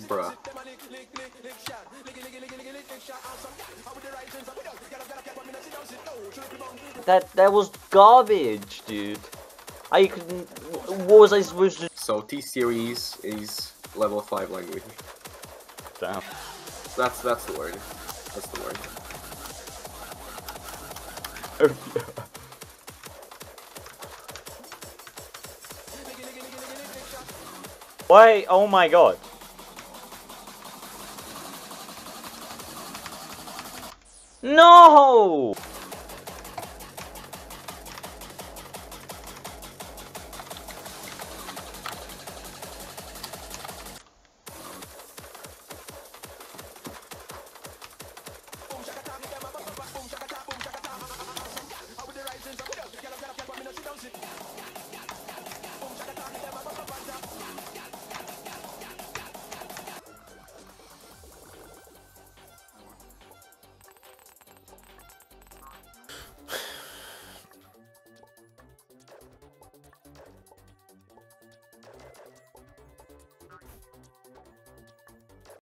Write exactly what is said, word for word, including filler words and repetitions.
Bruh. That that was garbage, dude. I couldn't. What was I supposed to? So T series is level five language. Damn. That's that's the word. That's the word. Wait! Oh my god. No!